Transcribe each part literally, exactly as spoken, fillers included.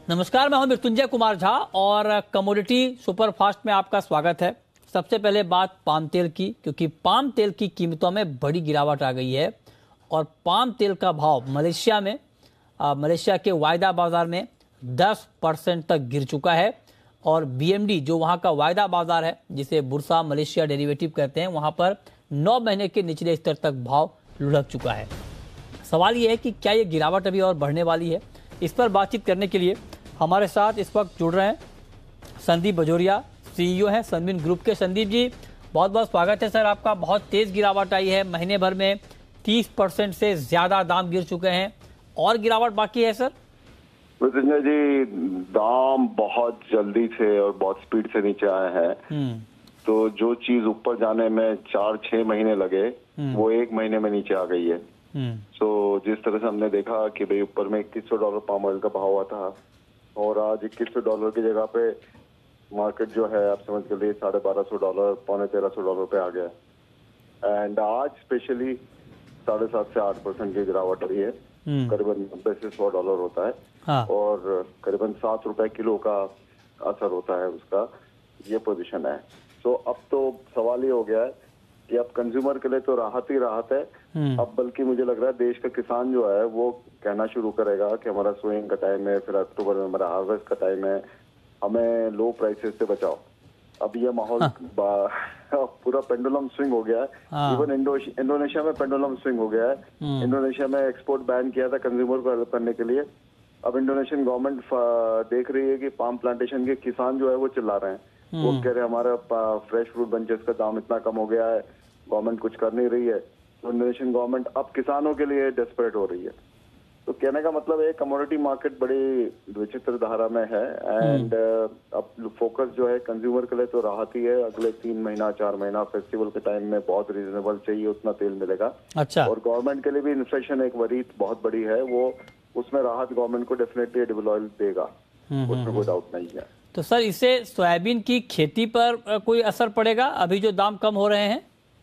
नमस्कार, मैं हूं मृत्युंजय कुमार झा और कमोडिटी सुपरफास्ट में आपका स्वागत है। सबसे पहले बात पाम तेल की, क्योंकि पाम तेल की कीमतों में बड़ी गिरावट आ गई है और पाम तेल का भाव मलेशिया में आ, मलेशिया के वायदा बाजार में दस परसेंट तक गिर चुका है और बीएमडी जो वहां का वायदा बाजार है, जिसे बुर्सा मलेशिया डेरिवेटिव कहते हैं, वहां पर नौ महीने के निचले स्तर तक भाव लुढ़क चुका है। सवाल ये है कि क्या ये गिरावट अभी और बढ़ने वाली है? इस पर बातचीत करने के लिए हमारे साथ इस वक्त जुड़ रहे हैं संदीप बजोरिया, सीईओ हैं सनबिन ग्रुप के। संदीप जी, बहुत बहुत स्वागत है सर आपका। बहुत तेज गिरावट आई है, महीने भर में तीस परसेंट से ज्यादा दाम गिर चुके हैं और गिरावट बाकी है सर? मृत्युंजय जी, दाम बहुत जल्दी से और बहुत स्पीड से नीचे आए हैं। तो जो चीज ऊपर जाने में चार छह महीने लगे, वो एक महीने में नीचे आ गई है। सो so, जिस तरह से हमने देखा कि भाई ऊपर में इक्कीस सौ डॉलर पाम ऑयल का भाव हुआ था और आज इक्कीस सौ डॉलर की जगह पे मार्केट जो है आप समझ के लिए साढ़े बारह सौ डॉलर पौने तेरह सौ डॉलर पे आ गया। एंड आज स्पेशली साढ़े सात से आठ परसेंट की गिरावट रही है। करीबन नब्बे से सौ डॉलर होता है। हाँ। और करीबन सात रुपए किलो का असर होता है उसका, ये पोजीशन है। सो so, अब तो सवाल ये हो गया है कि अब कंज्यूमर के लिए तो राहत ही राहत है। अब बल्कि मुझे लग रहा है देश का किसान जो है वो कहना शुरू करेगा कि हमारा सोइंग का टाइम है, फिर अक्टूबर में हमारा हार्वेस्ट का टाइम है, हमें लो प्राइसेस से बचाओ। अब ये माहौल हाँ। पूरा पेंडुलम स्विंग हो गया है। हाँ। इवन इंडोनेशिया में पेंडुलम स्विंग हो गया है। इंडोनेशिया में एक्सपोर्ट बैन किया था कंज्यूमर को हेल्प करने के लिए। अब इंडोनेशियन गवर्नमेंट देख रही है कि पाम प्लांटेशन के किसान जो है वो चिल्ला रहे हैं। वो कह रहे हैं हमारा फ्रेश फ्रूट बंचेस का दाम इतना कम हो गया है, गवर्नमेंट कुछ कर नहीं रही है। तो इंडोनेशियन गवर्नमेंट अब किसानों के लिए डेस्परेट हो रही है। तो कहने का मतलब है कमोडिटी मार्केट बड़ी विचित्र धारा में है। एंड अब फोकस जो है कंज्यूमर के लिए तो राहत ही है। अगले तीन महीना चार महीना फेस्टिवल के टाइम में बहुत रीजनेबल चाहिए उतना तेल मिलेगा। अच्छा। और गवर्नमेंट के लिए भी इन्फ्लेशन एक वरी बहुत बड़ी है, वो उसमें राहत गवर्नमेंट को डेफिनेटली एडिबल ऑयल देगा, उसमें कोई डाउट नहीं है। तो सर, इससे सोयाबीन की खेती पर कोई असर पड़ेगा अभी जो दाम कम हो रहे हैं?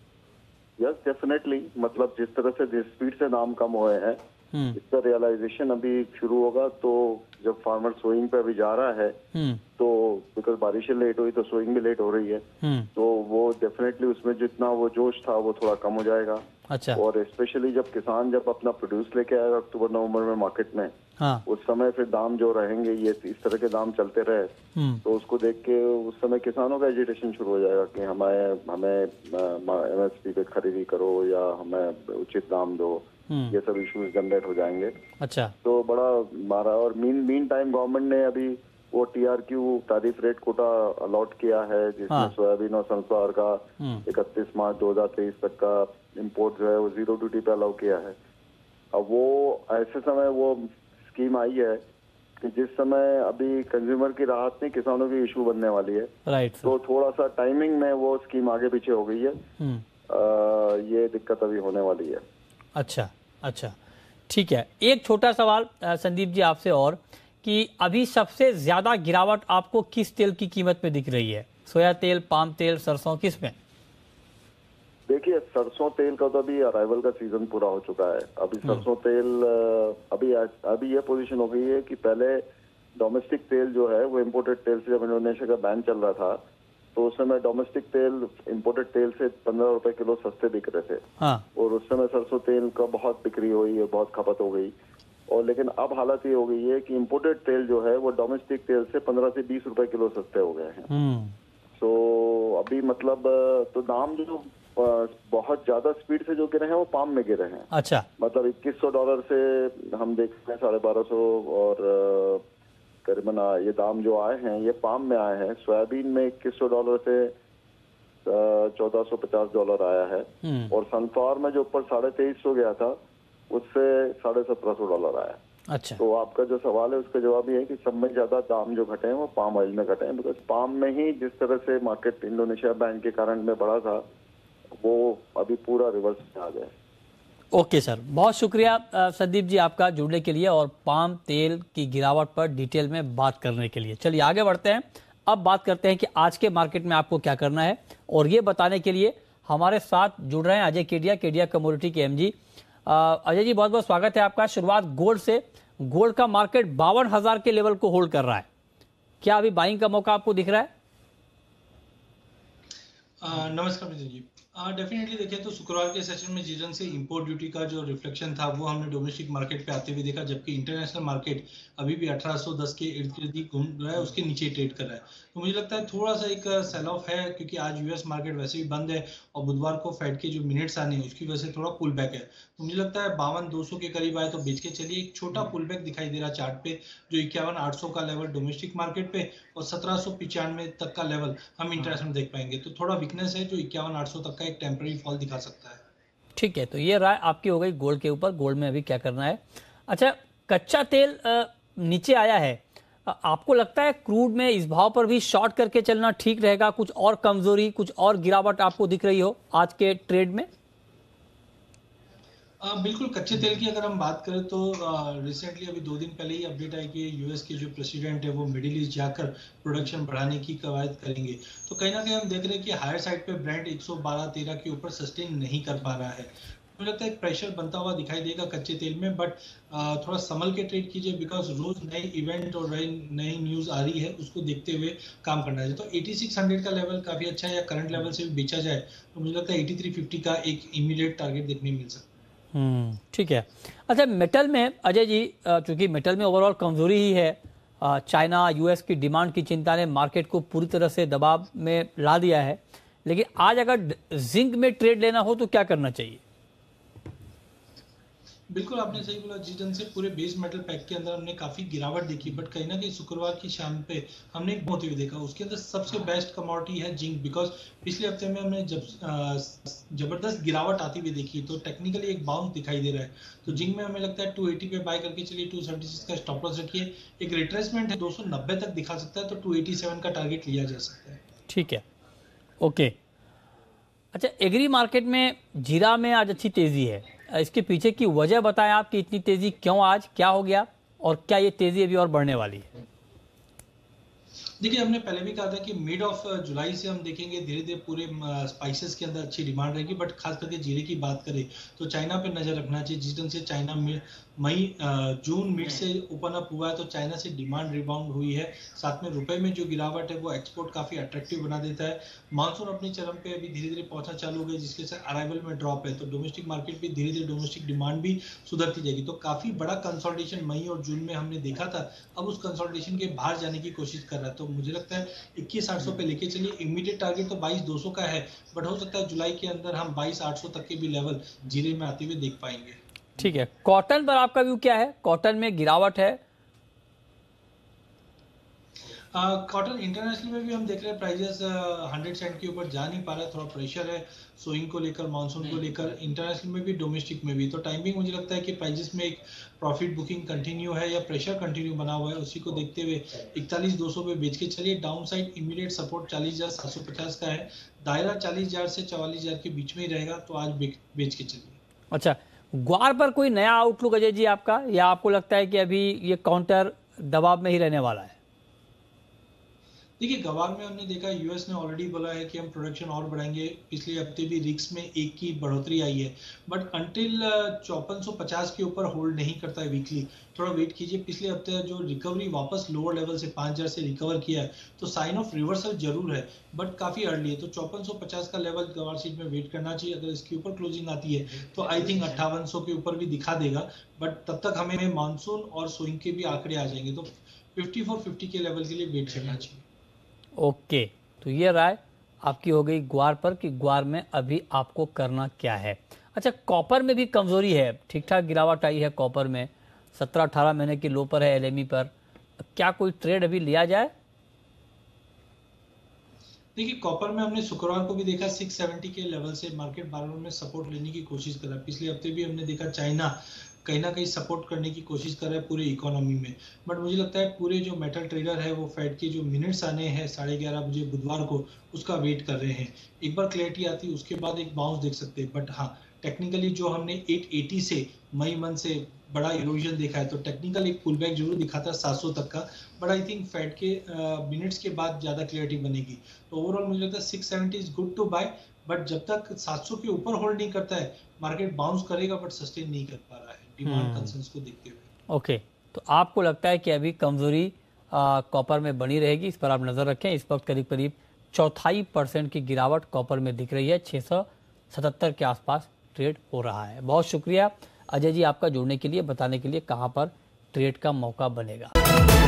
Yes definitely. मतलब जिस तरह से जिस स्पीड से दाम कम हुए हैं इसका रियलाइजेशन अभी शुरू होगा। तो जब फार्मर सोइंग पे अभी जा रहा है तो बिकॉज बारिशें लेट हुई तो सोइंग भी लेट हो रही है, तो वो डेफिनेटली उसमें जितना वो जोश था वो थोड़ा कम हो जाएगा। अच्छा। और स्पेशली जब किसान जब अपना प्रोड्यूस लेके आएगा अक्टूबर नवंबर में मार्केट में, हाँ। उस समय फिर दाम जो रहेंगे ये इस तरह के दाम चलते रहे तो उसको देख के उस समय किसानों का एजिटेशन शुरू हो जाएगा कि हमें हमें एमएसपी पे खरीदी करो या हमें उचित दाम दो। ये सब इश्यूज जनरेट हो जाएंगे। अच्छा। तो बड़ा मारा। और मीन मीन टाइम गवर्नमेंट ने अभी वो TRQ tariff rate quota allot किया है, जिसमें हाँ। सोयाबीन और सनफ्लावर का इकतीस मार्च दो हजार तेईस तक का इंपोर्ट जो है वो जीरो ड्यूटी पे अलाउ किया है। अब वो ऐसे समय वो स्कीम आई है कि जिस समय अभी कंज्यूमर की राहत नहीं किसानों की इशू बनने वाली है। राइट। तो थोड़ा सा टाइमिंग में वो स्कीम आगे पीछे हो गई है। आ, ये दिक्कत अभी होने वाली है। अच्छा अच्छा, ठीक है। एक छोटा सवाल संदीप जी आपसे और, कि अभी सबसे ज्यादा गिरावट आपको किस तेल की कीमत में दिख रही है? सोया तेल, पाम तेल, सरसों, किस में? देखिए, सरसों तेल का तो अभी अराइवल का सीजन पूरा हो चुका है। अभी सरसों तेल अभी अभी ये पोजीशन हो गई है कि पहले डोमेस्टिक तेल जो है वो इम्पोर्टेड तेल से, जब इंडोनेशिया का बैन चल रहा था तो उस समय डोमेस्टिक तेल इम्पोर्टेड तेल से पंद्रह रुपए किलो सस्ते बिक रहे थे। हाँ। और उस समय सरसों तेल का बहुत बिक्री हुई है, बहुत खपत हो गई। और लेकिन अब हालत ये हो गई है कि इम्पोर्टेड तेल जो है वो डोमेस्टिक तेल से पंद्रह से बीस रुपए किलो सस्ते हो गए हैं। सो अभी मतलब तो दाम जो बहुत ज्यादा स्पीड से जो गिरे हैं वो पाम में गिरे हैं। अच्छा। मतलब इक्कीस सौ डॉलर से हम देखते हैं साढ़े बारह सौ और करीबन ये दाम जो आए हैं ये पाम में आए हैं। सोयाबीन में इक्कीस सौ डॉलर से चौदह सौ पचास डॉलर आया है और सनफ्लावर में जो ऊपर साढ़े तेईस सौ गया था उससे साढ़े सत्रह सौ डॉलर आया। अच्छा। तो आपका जो सवाल है उसका जवाब ये है कि सब में ज्यादा दाम जो घटे हैं वो पाम ऑयल में घटे हैं, बिकॉज पाम में ही जिस तरह से मार्केट इंडोनेशिया बैन के कारण में बढ़ा था वो अभी पूरा रिवर्स में आ गया। ओके सर, बहुत शुक्रिया संदीप जी आपका जुड़ने के लिए और पाम तेल की गिरावट पर डिटेल में बात करने के लिए। चलिए आगे बढ़ते हैं। अब बात करते हैं कि आज के मार्केट में आपको क्या करना है, और ये बताने के लिए हमारे साथ जुड़ रहे हैं अजय केडिया, केडिया कमोडिटी के एमजी। अजय जी, बहुत बहुत स्वागत है आपका। शुरुआत गोल्ड से गोल्ड का मार्केट बावन हजार के लेवल को होल्ड कर रहा है, क्या अभी बाइंग का मौका आपको दिख रहा है? आ, नमस्कार मित्र जी। डेफिनेटली देखें तो शुक्रवार के सेशन में जिस ढंग से इंपोर्ट ड्यूटी का जो रिफ्लेक्शन था वो हमने डोमेस्टिक मार्केट पे आते हुए देखा, जबकि इंटरनेशनल मार्केट अभी भी अठारह सौ दस के इर्द गिर्द ही घूम रहा है, उसके नीचे ट्रेड कर रहा है। तो मुझे लगता है थोड़ा सा एक सेल ऑफ है, क्योंकि आज यूएस मार्केट वैसे भी बंद है और बुधवार को फेड के जो मिनट्स आने हैं उसकी वजह से थोड़ा पुल बैक है। तो मुझे लगता है बावन दो सौ के करीब आए तो बेच के चलिए। एक छोटा पुल बैक दिखाई दे रहा चार्ट पे, जो इक्यावन आठ सौ का लेवल डोमेस्टिक मार्केट पे और सत्रह सौ पिचानवे तक का लेवल हम इंटरनेशनल देख पाएंगे। तो थोड़ा वीकनेस है जो इक्यावन आठ सौ तक का एक टेम्पररी फॉल दिखा सकता है। ठीक है, तो ये राय आपकी हो गई गोल्ड के ऊपर, गोल्ड में अभी क्या करना है। अच्छा, कच्चा तेल नीचे आया है, आपको लगता है क्रूड में इस भाव पर भी शॉर्ट करके चलना ठीक रहेगा? कुछ और कमजोरी, कुछ और गिरावट आपको दिख रही हो आज के ट्रेड में? आ, बिल्कुल, कच्चे तेल की अगर हम बात करें तो रिसेंटली अभी दो दिन पहले ही अपडेट आई कि यूएस के जो प्रेसिडेंट है वो मिडिल ईस्ट जाकर प्रोडक्शन बढ़ाने की कवायद करेंगे। तो कहीं ना कहीं हम देख रहे हैं कि हायर साइड पे ब्रांड एक सौ बारह तेरह के ऊपर सस्टेन नहीं कर पा रहा है। मुझे लगता है एक प्रेशर बनता हुआ दिखाई देगा कच्चे तेल में, बट थोड़ा संभल के ट्रेड कीजिए, बिकॉज रोज नए इवेंट और नई न्यूज आ रही है, उसको देखते हुए काम करना है। तो छियासी सौ का लेवल काफी अच्छा है, या करंट लेवल से भी बेचा जाए तो मुझे लगता है तिरासी सौ पचास का एक इमीडिएट टारगेट देखने मिल सकता है। हम्म, ठीक है। अच्छा, मेटल में अजय जी, चूंकि मेटल में ओवरऑल कमजोरी ही है, चाइना यूएस की डिमांड की चिंता ने मार्केट को पूरी तरह से दबाव में ला दिया है, लेकिन आज अगर जिंक में ट्रेड लेना हो तो क्या करना चाहिए? बिल्कुल, आपने सही बोला। जिस ढंग से पूरे बेस मेटल पैक के अंदर हमने काफी गिरावट देखी, बट कहीं ना कहीं शुक्रवार की शाम पे हमने एक होते हुए देखा, उसके अंदर सबसे बेस्ट कमोडिटी है जिंक, बिकॉज पिछले हफ्ते में हमने जब जबरदस्त गिरावट आती हुई देखी तो टेक्निकली एक बाउंस दिखाई दे रहा है। तो जिंक में हमें लगता है दो सौ अस्सी पे बाय करके चलिए, दो सौ छिहत्तर का स्टॉप लॉस रखिए। एक रिट्रेसमेंट है दो सौ नब्बे तक दिखा सकता है, तो दो सौ सत्तासी का टारगेट लिया जा सकता है। ठीक है, ओके। अच्छा, एग्री मार्केट में जीरा में आज अच्छी तेजी है, इसके पीछे की वजह बताएं आप कि इतनी तेजी क्यों, आज क्या हो गया और क्या ये तेजी अभी और बढ़ने वाली है? देखिए, हमने पहले भी कहा था कि मिड ऑफ जुलाई से हम देखेंगे धीरे धीरे पूरे स्पाइसेस के अंदर अच्छी डिमांड रहेगी, बट खास करके जीरे की बात करें तो चाइना पे नजर रखना चाहिए। जिस ढंग से चाइना में मई जून मिड से ओपन अप हुआ है तो चाइना से डिमांड रिबाउंड हुई है, साथ में रुपए में जो गिरावट है वो एक्सपोर्ट काफी अट्रैक्टिव बना देता है। मानसून अपनी चरम पे अभी धीरे धीरे पहुंचना चालू हो गया, जिसके साथ अराइवल में ड्रॉप है, तो डोमेस्टिक मार्केट भी धीरे धीरे डोमेस्टिक डिमांड भी सुधरती जाएगी। तो काफी बड़ा कंसोलिडेशन मई और जून में हमने देखा था, अब उस कंसोलिडेशन के बाहर जाने की कोशिश कर रहा है। तो मुझे लगता है इक्कीस आठ सौ पे लेके चलिए। इमीडिएट टारगेट तो बाईस दो सौ का है, बट हो सकता है जुलाई के अंदर हम बाईस आठ सौ तक के भी लेवल जीरे में आते हुए देख पाएंगे। ठीक है, कॉटन पर आपका व्यू क्या है? कॉटन में गिरावट है, कॉटन इंटरनेशनल में भी हम देख रहे हैं प्राइजेस हंड्रेड सेंट के ऊपर जा नहीं पा रहा है, थोड़ा प्रेशर है सोइंग को लेकर, मानसून को लेकर, इंटरनेशनल में भी डोमेस्टिक में भी। तो टाइमिंग मुझे लगता है कि प्राइजेस में एक प्रॉफिट बुकिंग कंटिन्यू है या प्रेशर कंटिन्यू बना हुआ है, उसी को देखते हुए इकतालीस दो सौ पे बेच के चलिए। डाउन साइड इमीडिएट सपोर्ट चालीस हजार सात सौ पचास का है, दायरा चालीस हजार से चवालीस हजार के बीच में ही रहेगा, तो आज बेच के चलिए। अच्छा, ग्वार पर कोई नया आउटलुक अजय जी आपका, या आपको लगता है कि अभी ये काउंटर दबाव में ही रहने वाला है? देखिए, गवार में हमने देखा यूएस ने ऑलरेडी बोला है कि हम प्रोडक्शन और बढ़ाएंगे। पिछले हफ्ते भी रिक्स में एक की बढ़ोतरी आई है, बट अंटिल चौपन सौ पचास के ऊपर होल्ड नहीं करता है वीकली, थोड़ा वेट कीजिए। पिछले हफ्ते जो रिकवरी वापस लोअर लेवल से पाँच हजार से रिकवर किया है, तो साइन ऑफ रिवर्सल जरूर है, बट काफी अर्ली है। तो चौपन सौ पचास का लेवल गवार सीट में वेट करना चाहिए। अगर इसके ऊपर क्लोजिंग आती है तो आई थिंक अट्ठावन सौ के ऊपर भी दिखा देगा, बट तब तक हमें मानसून और सोइंग के भी आंकड़े आ जाएंगे, तो फिफ्टी फोर फिफ्टी के लेवल के लिए वेट करना चाहिए। ओके, तो ये राय आपकी हो गई ग्वार पर कि ग्वार में अभी आपको करना क्या है। अच्छा, कॉपर में भी कमजोरी है, ठीक ठाक गिरावट आई है कॉपर में, सत्रह अठारह महीने की लो पर है एलएमई पर, क्या कोई ट्रेड अभी लिया जाए? देखिए, कॉपर में हमने शुक्रवार को भी देखा छह सौ सत्तर के लेवल से मार्केट बार बार में सपोर्ट लेने की कोशिश कर रहा है। पिछले हफ्ते भी हमने देखा चाइना कहीं ना कहीं सपोर्ट करने की कोशिश कर रहा है पूरे इकोनॉमी में, बट मुझे लगता है पूरे जो मेटल ट्रेडर है वो फेड के जो मिनट्स आने हैं साढ़े ग्यारह बजे बुधवार को, उसका वेट कर रहे हैं। एक बार क्लैरिटी आती है उसके बाद एक बाउंस देख सकते हैं, बट हाँ, टेक्निकली जो हमने आठ सौ अस्सी से मई मंथ से बड़ा इरोजन देखा है, तो टेक्निकल एक पुल बैक जरूर दिखाता है सात सौ तक का, बट आई थिंक फेड के मिनट्स के बाद ज्यादा क्लैरिटी बनेगी। तो ओवरऑल मुझे लगता है छह सौ सत्तर is good to buy, but जब तक सात सौ के ऊपर होल्ड नहीं करता है मार्केट बाउंस करेगा, बट सस्टेन नहीं कर पा रहा है डिमांड कंसर्न्स को देखते हुए। ओके, तो आपको लगता है कि अभी कमजोरी कॉपर में बनी रहेगी, इस पर आप नजर रखें। इस वक्त करीब करीब चौथाई परसेंट की गिरावट कॉपर में दिख रही है, छह सौ सतहत्तर के आसपास ट्रेड हो रहा है। बहुत शुक्रिया अजय जी आपका जुड़ने के लिए, बताने के लिए कहां पर ट्रेड का मौका बनेगा।